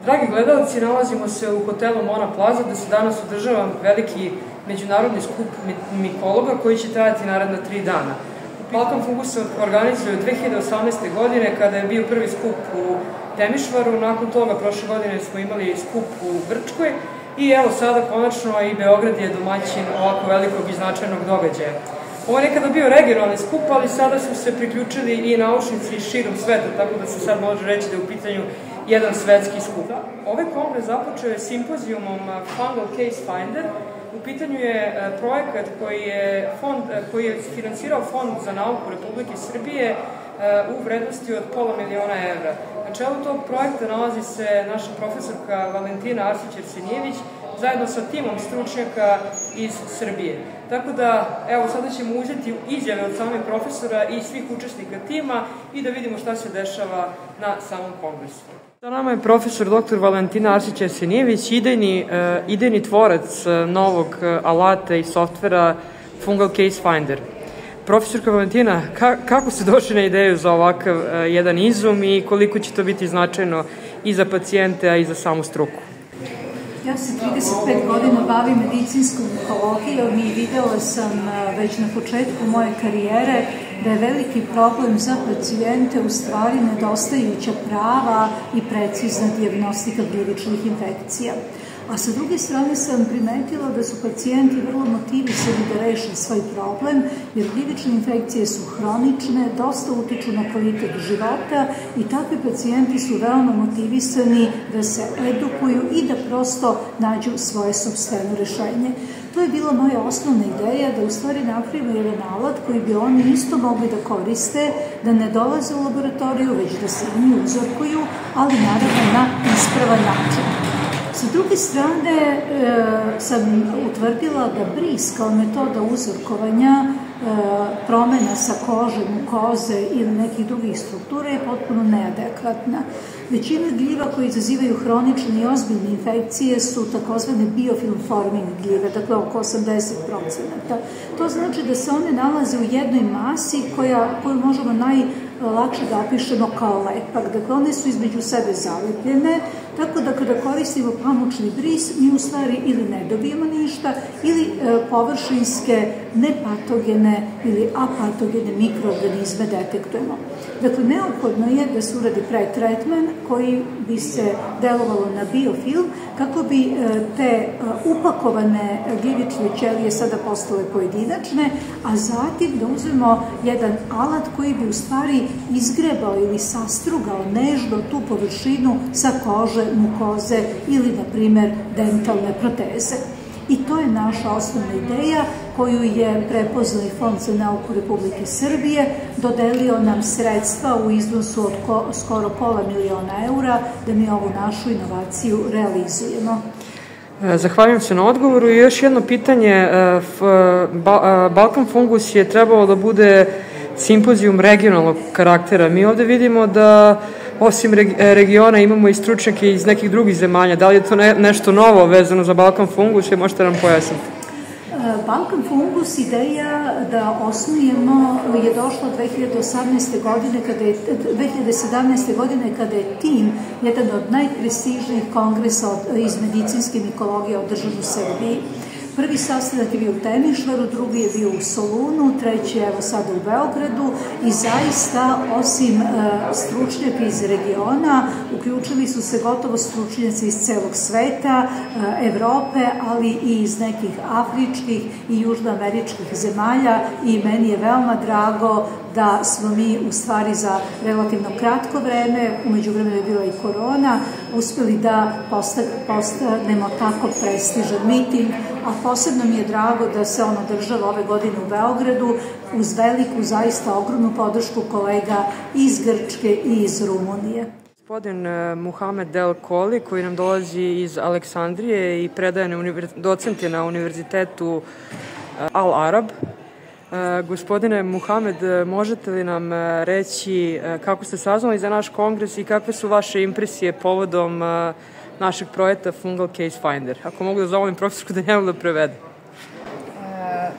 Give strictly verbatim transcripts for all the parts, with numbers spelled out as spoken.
Dragi gledalci, nalazimo se u hotelu Mona Plaza gde se danas održava veliki međunarodni skup mikologa koji će trajati naredna tri dana. Balkan Fungus se organizuje od dve hiljade osamnaeste. godine kada je bio prvi skup u Temišvaru, nakon toga prošle godine smo imali skup u Grčkoj i evo sada konačno i Beograd je domaćin ovako velikog i značajnog događaja. Ovo je nekada bio regionalni skup, ali sada su se priključili i naučnici širom sveta, tako da se sad može reći da je u pitanju jedan svetski skup. Ovaj kongres započeo je simpozijumom Fungal Case Finder. U pitanju je projekat koji je, fond, koji je finansirao Fond za nauku Republike Srbije u vrednosti od pola miliona evra. Na čelu tog projekta nalazi se naša profesorka Valentina Arsić-Arsenijević zajedno sa timom stručnjaka iz Srbije. Tako da, evo, sada ćemo uzeti izjave od samih profesora i svih učesnika tima i da vidimo šta se dešava na samom kongresu. Sa nama je profesor doktor Valentina Arsić-Arsenijević, idejni, uh, idejni tvorac uh, novog uh, alata i softvera Fungal Case Finder. Profesorka Valentina, ka, kako ste došli na ideju za ovakav uh, jedan izum i koliko će to biti značajno i za pacijente, a i za samu struku? Ja se trideset pet godina bavim medicinskom onkologijom i videla sam već na početku moje karijere da je veliki problem za pacijente u stvari nedostajuća prava i precizna dijagnostika gljivičnih infekcija. A sa druge strane sam primetila da su pacijenti vrlo motivisani da reše svoj problem, jer gljivične infekcije su hronične, dosta utiču na kvalitet života i takvi pacijenti su veoma motivisani da se edukuju i da prosto nađu svoje sopstveno rešenje. To je bila moja osnovna ideja, da u stvari napravimo jedan alat koji bi oni isto mogli da koriste, da ne dolaze u laboratoriju, već da se oni uzorkuju, ali naravno na ispravan način. Sa druge strane, e, sam utvrdila da bris kao metoda uzorkovanja, e, promena sa kože, mukoze ili nekih drugih struktura je potpuno neadekvatna. Većina gljiva koji izazivaju hronične i ozbiljne infekcije su takozvane biofilm forming gljive, dakle oko osamdeset procenata. To znači da se one nalaze u jednoj masi koja, koju možemo najlakše da opišemo kao lepak. Dakle, one su između sebe zalepljene, tako da kada koristimo pamučni bris, mi u stvari ili ne dobijemo ništa, ili e, površinske, nepatogene ili apatogene mikroorganizme detektujemo. Dakle, neophodno je da se uradi pretretman koji bi se delovalo na biofilm kako bi e, te e, upakovane gljivične ćelije sada postale pojedinačne, a zatim da uzmemo jedan alat koji bi u stvari izgrebao ili sastrugao nežno tu površinu sa kože, mukoze ili, na primer, dentalne proteze. I to je naša osnovna ideja koju je prepoznao i Fond za nauku Republike Srbije, dodelio nam sredstva u iznosu od ko, skoro pola miliona eura da mi ovu našu inovaciju realizujemo. Zahvaljujem se na odgovoru i još jedno pitanje. Balkan Fungus je trebalo da bude simpozijum regionalnog karaktera. Mi ovde vidimo da osim regiona imamo i stručnjake iz nekih drugih zemalja. Da li je to ne, nešto novo vezano za Balkan Fungus i možete nam pojasniti? Balkan Fungus ideja da osnujemo je došla dve hiljade osamnaeste. godine, kada je, dve hiljade sedamnaeste. godine kada je tim, jedan od najprestižnijih kongresa iz medicinske mikologije održan u Srbiji. Prvi sastanak je bio u Temišvaru, drugi je bio u Solunu, treći je evo sada u Beogradu i zaista osim e, stručnjaka iz regiona uključili su se gotovo stručnjaci iz celog sveta, e, Evrope, ali i iz nekih afričkih i južnoameričkih zemalja i meni je veoma drago da smo mi u stvari za relativno kratko vreme, umeđu vremenu je bila i korona, uspeli da postanemo tako prestižan miting, a posebno mi je drago da se on održava ove godine u Beogradu uz veliku, zaista ogromnu podršku kolega iz Grčke i iz Rumunije. Gospodin Muhamed Del Koli, koji nam dolazi iz Aleksandrije i predaje na univerz... docent je na univerzitetu Al Arab. Gospodine Muhamed, možete li nam reći kako ste saznali za naš kongres i kakve su vaše impresije povodom našeg projekta Fungal Case Finder? Ako mogu da zamolim profesorku da njemu da prevede.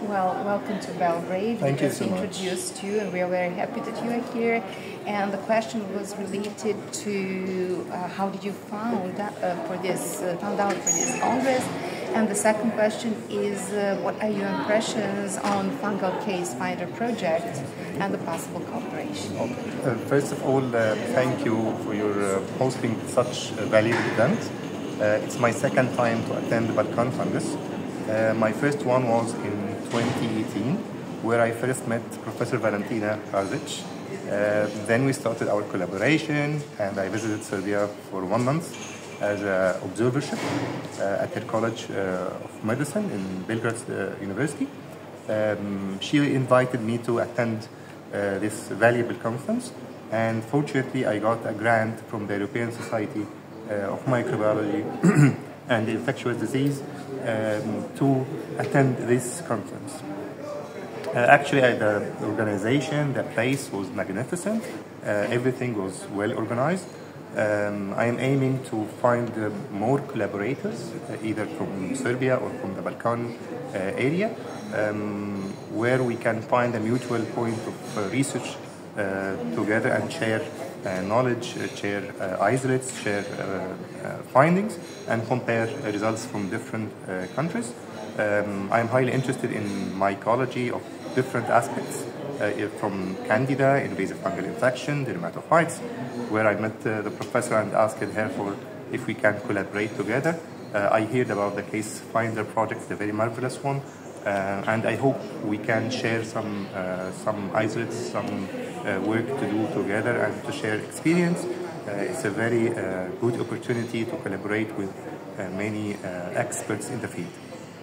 Well, welcome to Belgrade. Thank we you just so introduced you, and we are very happy that you are here. And the question was related to uh, how did you found uh, for this uh, found out for this congress, and the second question is uh, what are your impressions on Fungal Case Finder project and the possible cooperation? Okay. Uh, first of all, uh, thank you for your uh, hosting such a valuable event. Uh, it's my second time to attend the Balkan Congress. Uh, my first one was in twenty eighteen, where I first met Professor Valentina Arzic. Uh, then we started our collaboration, and I visited Serbia for one month as an observership uh, at her College uh, of Medicine in Belgrade uh, University. Um, she invited me to attend uh, this valuable conference, and fortunately I got a grant from the European Society uh, of Microbiology and Infectious Disease um, to attend this conference. Uh, actually, uh, the organization, the place was magnificent. Uh, everything was well organized. Um, I am aiming to find uh, more collaborators, uh, either from Serbia or from the Balkan uh, area, um, where we can find a mutual point of uh, research uh, together and share uh, knowledge, uh, share uh, isolates, share uh, uh, findings, and compare uh, results from different uh, countries. Um, I am highly interested in mycology of different aspects, uh, from Candida, invasive fungal infection, dermatophytes, where I met uh, the professor and asked her for if we can collaborate together. Uh, I heard about the Case Finder project, the very marvelous one, uh, and I hope we can share some uh, some isolates, some uh, work to do together and to share experience. Uh, it's a very uh, good opportunity to collaborate with uh, many uh, experts in the field.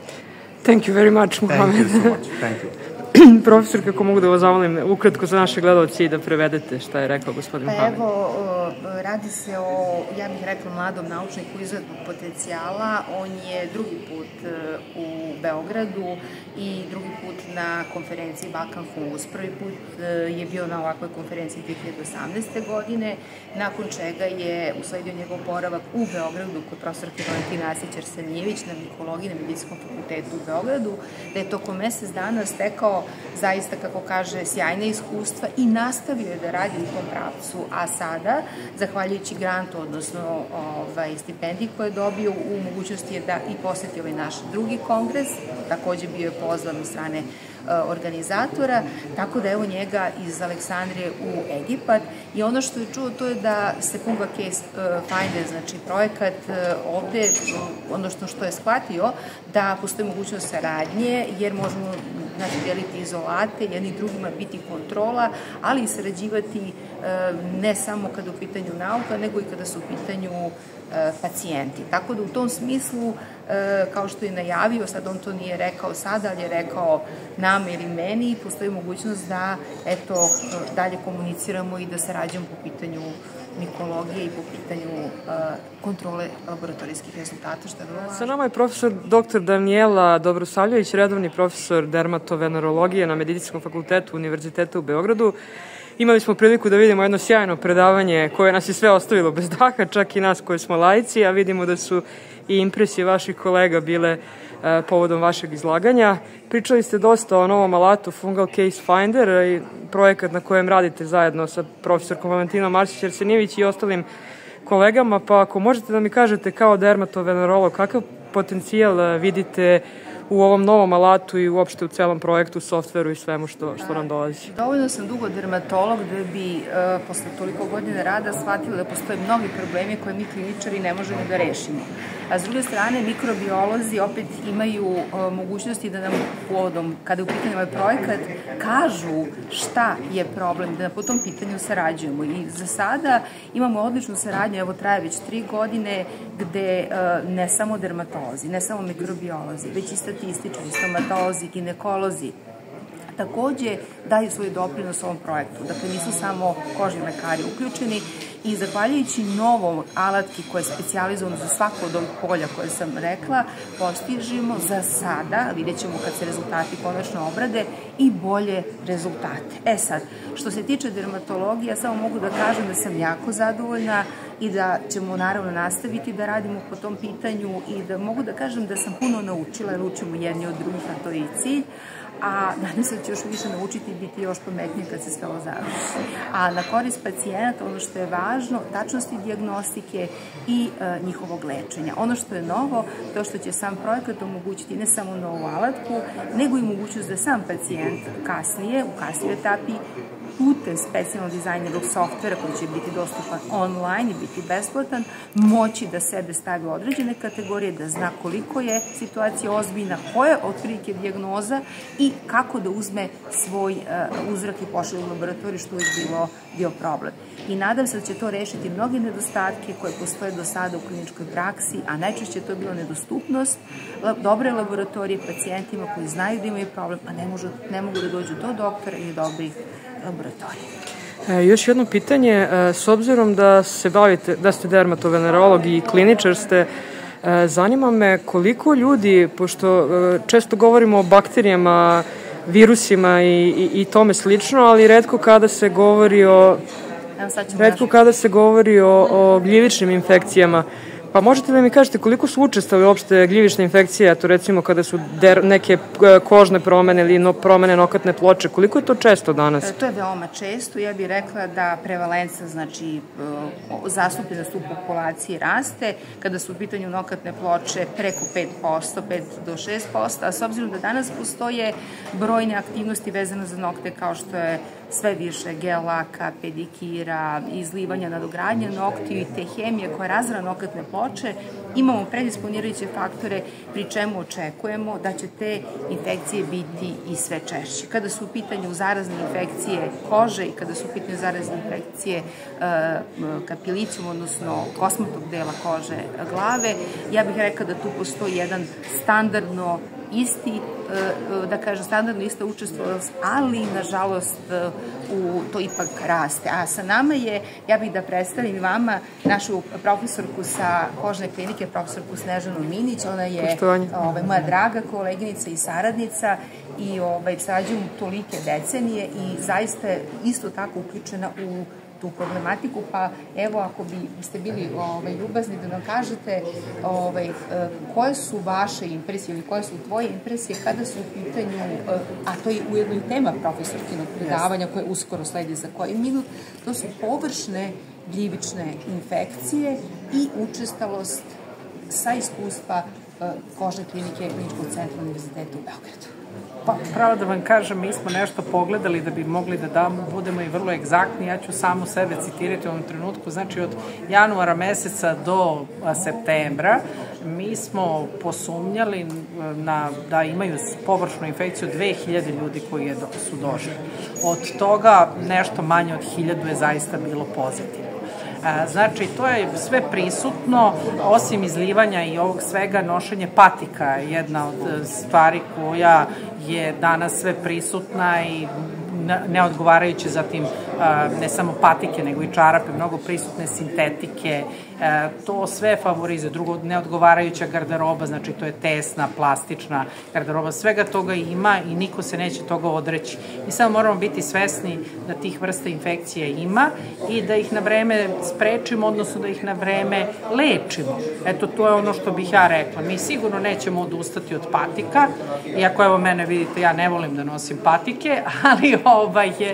Thank you very much, Mohamed. Thank you so much. Thank you. Profesor, kako mogu da vas zamolim ukratko za naše gledalce i da prevedete šta je rekao gospodin Mohamed? Pa evo, radi se o, ja bih rekla, mladom naučniku izuzetnog potencijala. On je drugi put u Beogradu i drugi put na konferenciji Balkan Fungus. Prvi put je bio na ovakvoj konferenciji dve hiljade osamnaeste. godine, nakon čega je usledio njegov boravak u Beogradu kod profesorke Valentina Arsić-Arsenijević na mikologiji na Medicinskom fakultetu u Beogradu, da je tokom mesec dana stekao zaista, kako kaže, sjajne iskustva i nastavio je da radi u tom pravcu. A sada, zahvaljujući grantu, odnosno ovaj, stipendiji koje je dobio, u mogućnosti je da i poseti ovaj naš drugi kongres, takođe bio je pozvan od strane organizatora, tako da evo njega iz Aleksandrije u Egipat. I ono što je čuo, to je da se Fungal Case Finder, znači projekat ovde, ono što, što je shvatio, da postoji mogućnost saradnje, jer možemo, znači, deliti izolate, jedni drugima biti kontrola, ali i sarađivati ne samo kada je u pitanju nauka, nego i kada su u pitanju pacijenti. Tako da u tom smislu, kao što je najavio, sad on to nije rekao sada, ali je rekao nama ili meni, postoji mogućnost da, eto, dalje komuniciramo i da sarađujemo po pitanju mikologije i po pitanju kontrole laboratorijskih rezultata, što je vrlo važno. Sa nama je profesor doktor Danijela Dobrosavljević, redovni profesor dermatovenerologije na Medicinskom fakultetu Univerziteta u Beogradu. Imali smo priliku da vidimo jedno sjajno predavanje koje nas je sve ostavilo bez daha, čak i nas koji smo laici, a vidimo da su i impresije vaših kolega bile e, povodom vašeg izlaganja. Pričali ste dosta o novom alatu Fungal Case Finder i projekat na kojem radite zajedno sa profesorkom Valentinom Arsić-Arsenijević i ostalim kolegama, pa ako možete da mi kažete kao dermatovenerolog kakav potencijal vidite u ovom novom alatu i uopšte u celom projektu, softveru i svemu što, što nam dolazi? Dovoljno sam dugo dermatolog da bi uh, posle toliko godina rada shvatila da postoje mnogi problemi koje mi kliničari ne možemo da rešimo. A s druge strane, mikrobiolozi opet imaju uh, mogućnosti da nam povodom, kada je u pitanju ovaj projekat, kažu šta je problem, da po tom pitanju sarađujemo. I za sada imamo odličnu saradnju, evo traje već tri godine, gde uh, ne samo dermatolozi, ne samo mikrobiolozi, već i statističari, stomatolozi, ginekolozi, takođe daju svoj doprinos ovom projektu. Dakle, nisu samo kožni lekari uključeni i zahvaljujući novom alatki koja je specijalizovana za svako od ovih polja koje sam rekla, postižemo za sada, vidjet ćemo kad se rezultati konačno obrade, i bolje rezultate. E sad, što se tiče dermatologije, ja samo mogu da kažem da sam jako zadovoljna i da ćemo naravno nastaviti da radimo po tom pitanju i da mogu da kažem da sam puno naučila, jer učimo jedni od drugih, a to je i cilj. a nadam se da će još više naučiti i biti još pametnije kad se sve ovo završi. A na korist pacijenata, ono što je važno, tačnosti dijagnostike i e, njihovog lečenja. Ono što je novo, to što će sam projekat omogućiti ne samo novu alatku, nego i mogućnost da sam pacijent kasnije, u kasnijoj etapi, putem specijalno dizajnerog softvera koji će biti dostupan online i biti besplatan, moći da sebe stavi u određene kategorije, da zna koliko je situacija ozbiljna, koja je otprilike dijagnoza i kako da uzme svoj uh, uzrak i pošalje u laboratoriju, što je bilo bio problem. I nadam se da će to rešiti mnoge nedostatke koje postoje do sada u kliničkoj praksi, a najčešće to je bilo nedostupnost, dobre laboratorije pacijentima koji znaju da imaju problem, a ne, možu, ne mogu da dođu do doktora ili dobrih laboratorija. E, još jedno pitanje, e, s obzirom da se bavite, da ste dermatovenerolog i kliničar ste, e, zanima me koliko ljudi, pošto e, često govorimo o bakterijama, virusima i, i, i tome slično, ali retko kada se govori o retko kada se govori o, o gljivičnim infekcijama. Pa možete da mi kažete koliko su učestale uopšte gljivične infekcije, to recimo kada su der, neke kožne promene ili no, promene nokatne ploče, koliko je to često danas? To je veoma često, ja bih rekla da prevalenca, znači zastupljenost u populaciji raste, kada su u pitanju nokatne ploče preko pet posto, pet do šest posto, a s obzirom da danas postoje brojne aktivnosti vezane za nokte kao što je sve više gel laka, pedikira, izlivanja, nadogradnje noktiju i te hemije koja razvara nokatne ploče, imamo predisponirajuće faktore pri čemu očekujemo da će te infekcije biti i sve češće. Kada su u pitanju zarazne infekcije kože i kada su u pitanju zarazne infekcije uh, kapilicum, odnosno kosmatog dela kože glave, ja bih rekla da tu postoji jedan standardno isti, da kažem, standardno ista učestvovanost, ali nažalost u to ipak raste. A sa nama je, ja bih da predstavim vama našu profesorku sa kožne klinike, profesorku Snežanu Minić, ona je ovaj, moja draga koleginica i saradnica i ovaj, sarađujemo tolike decenije i zaista je isto tako uključena u tu problematiku, pa evo ako bi ste bili ovaj, ljubazni da nam kažete ovaj, koje su vaše impresije ili koje su tvoje impresije kada su u pitanju, a to je ujedno i tema profesorkinog predavanja koje uskoro sledi za koji minut, to su površne gljivične infekcije i učestalost sa iskustva kožne klinike Kliničkog centra Univerziteta u Beogradu. Pa, pravo da vam kažem, mi smo nešto pogledali da bi mogli da damo, budemo i vrlo egzaktni. Ja ću samo sebe citirati u ovom trenutku. Znači, od januara meseca do septembra mi smo posumnjali na, da imaju površnu infekciju dve hiljade ljudi koji je, su došli. Od toga nešto manje od hiljadu je zaista bilo pozitivno. Znači, to je sve prisutno, osim izlivanja i ovog svega, nošenje patika je jedna od stvari koja je danas sve prisutna i neodgovarajuće, zatim ne samo patike, nego i čarape, mnogo prisutne sintetike, to sve favorizuje. Drugo, neodgovarajuća garderoba, znači to je tesna, plastična garderoba, svega toga ima i niko se neće toga odreći. Mi samo moramo biti svesni da tih vrsta infekcije ima i da ih na vreme sprečimo, odnosno da ih na vreme lečimo. Eto, to je ono što bih ja rekla. Mi sigurno nećemo odustati od patika, iako evo mene vidite, ja ne volim da nosim patike, ali ovaj je,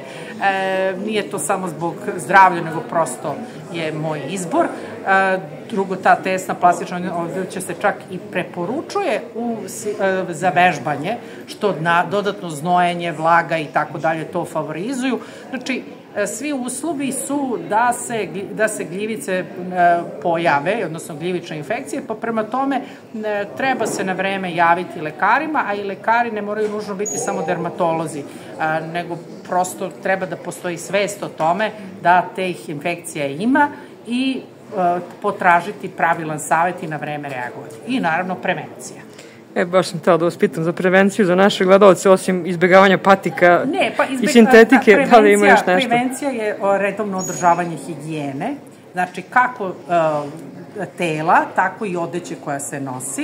e, nije to samo zbog zdravlja, nego prosto je moj izbor. E, drugo, ta tesna plastična ovdje će se čak i preporučuje u, e, za vežbanje, što na dodatno znojenje, vlaga i tako dalje to favorizuju. Znači, svi uslovi su da se, da se gljivice pojave, odnosno gljivične infekcije, pa prema tome treba se na vreme javiti lekarima, a i lekari ne moraju nužno biti samo dermatolozi, nego prosto treba da postoji svest o tome da teh infekcija ima i potražiti pravilan savjet i na vreme reagovati. I naravno prevencija. E, baš sam htela da vas pitam za prevenciju za naše gledalce, osim izbjegavanja patika ne, pa izbjeg... i sintetike, da li ima još nešto? Prevencija je redovno održavanje higijene, znači kako uh, tela, tako i odeće koja se nosi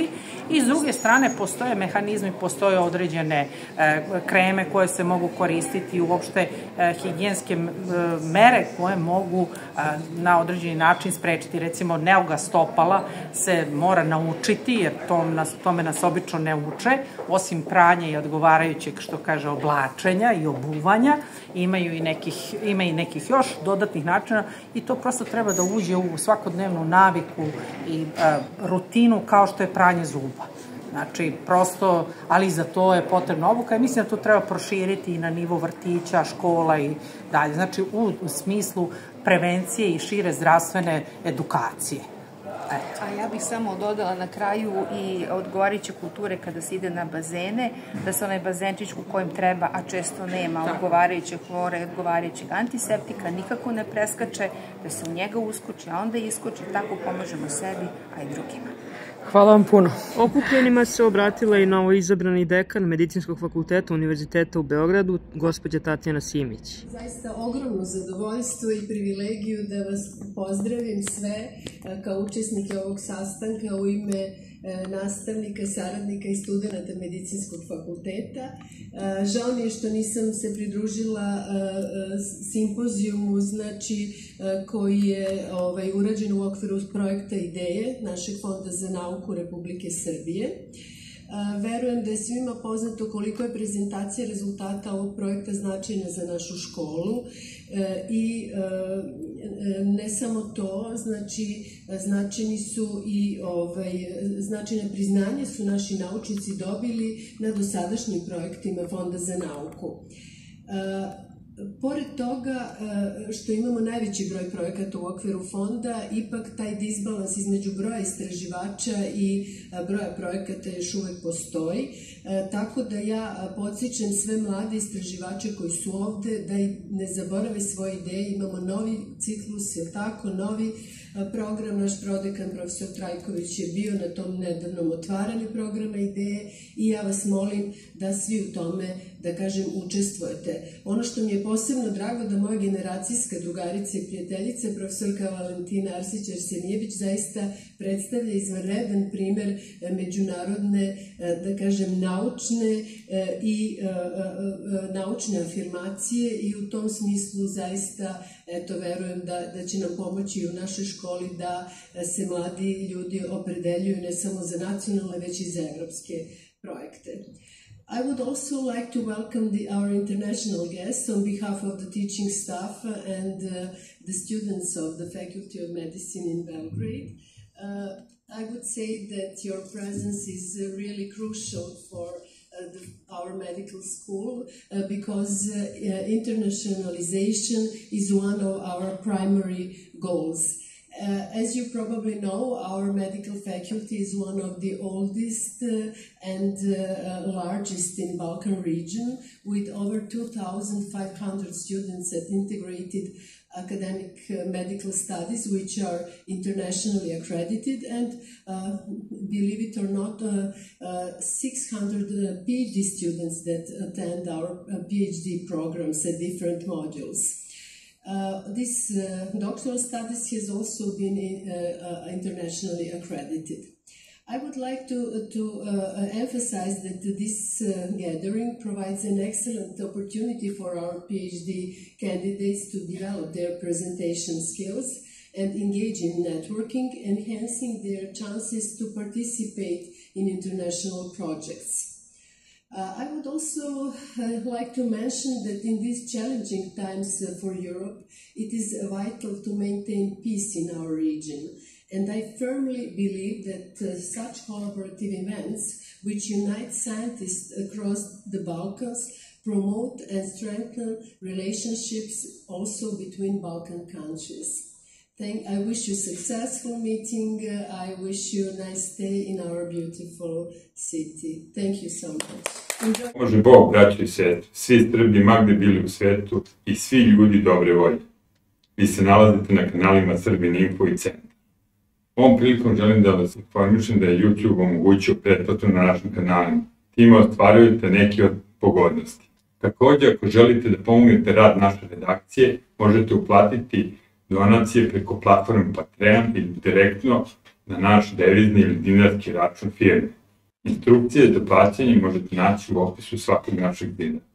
I s druge strane postoje mehanizmi, postoje određene kreme koje se mogu koristiti, uopšte higijenske mere koje mogu na određeni način sprečiti. Recimo, neuga stopala se mora naučiti, jer tome nas obično ne uče, osim pranja i odgovarajućeg, što kaže, oblačenja i obuvanja, imaju i nekih, ima i nekih još dodatnih načina i to prosto treba da uđe u svakodnevnu naviku i rutinu kao što je pranje zuba. Znači, prosto, ali za to je potrebna obuka i mislim da to treba proširiti i na nivo vrtića, škola i dalje. Znači, u smislu prevencije i šire zdravstvene edukacije. A ja bih samo dodala na kraju i odgovarajuće kulture kada se ide na bazene, da se onaj bazenčić u kojem treba, a često nema odgovarajuće hlora i odgovarajućeg antiseptika, nikako ne preskače, da se u njega uskoči, a onda iskoči, tako pomažemo sebi, a i drugima. Hvala vam puno. Okupljenima se obratila i novoizabrani dekan Medicinskog fakulteta Univerziteta u Beogradu, gospođa Tatjana Simić. Zaista ogromno zadovoljstvo i privilegiju da vas pozdravim sve kao učesnike ovog sastanka u ime nastavnika, saradnika i studenta Medicinskog fakulteta. Žao mi je što nisam se pridružila simpozijumu, znači, koji je urađen u okviru projekta Ideje našeg Fonda za nauku Republike Srbije. Verujem da je svima poznato koliko je prezentacija rezultata ovog projekta značajna za našu školu i ne samo to, znači značajni su i značajne priznanje su naši naučnici dobili na dosadašnjim projektima Fonda za nauku. Pored toga što imamo najveći broj projekata u okviru fonda, ipak taj disbalans između broja istraživača i broja projekata još uvek postoji, tako da ja podsjećam sve mlade istraživače koji su ovde da ne zaborave svoje ideje. Imamo novi ciklus, je tako, novi program. Naš prodekan profesor Trajković je bio na tom nedavnom otvaranju programa Ideje i ja vas molim da svi u tome, da kažem, učestvujete. Ono što mi je posebno drago da moja generacijska drugarica i prijateljica, profesorka Valentina Arsić-Arsenijević, zaista predstavlja izvanredan primer međunarodne, da kažem, naučne i naučne afirmacije i u tom smislu zaista, eto, verujem da će nam pomoći i u našoj školi da se mladi ljudi opredeljuju ne samo za nacionalne, već i za evropske projekte. I would also like to welcome the, our international guests on behalf of the teaching staff and uh, the students of the Faculty of Medicine in Belgrade. Uh, I would say that your presence is uh, really crucial for uh, the, our medical school uh, because uh, uh, internationalization is one of our primary goals. Uh, as you probably know, our medical faculty is one of the oldest uh, and uh, largest in Balkan region, with over two thousand five hundred students at integrated academic uh, medical studies, which are internationally accredited, and uh, believe it or not, uh, uh, six hundred uh, PhD students that attend our uh, PhD programs at different modules. Uh, this uh, doctoral studies has also been uh, uh, internationally accredited. I would like to, to uh, emphasize that this uh, gathering provides an excellent opportunity for our PhD candidates to develop their presentation skills and engage in networking, enhancing their chances to participate in international projects. Uh, I would also uh, like to mention that in these challenging times uh, for Europe, it is vital to maintain peace in our region. And I firmly believe that uh, such collaborative events, which unite scientists across the Balkans, promote and strengthen relationships also between Balkan countries. Thank, I wish you a successful meeting. Uh, I wish you a nice stay in our beautiful city. Thank you so much. Može Bog, braći i sestri, svi Srbi magde bili u svetu i svi ljudi dobre volje. Vi se nalazite na kanalima Srbin Info i Centar. Ovom prilikom želim da vas informišem da je YouTube omogućio pretplatu na našim kanalima. Time ostvarujete neke od pogodnosti. Također, ako želite da pomognete rad naše redakcije, možete uplatiti donacije preko platforme Patreon ili direktno na naš devizni ili dinarski račun firme. Instrukcije za plaćanje možete naći u opisu svakog našeg videa.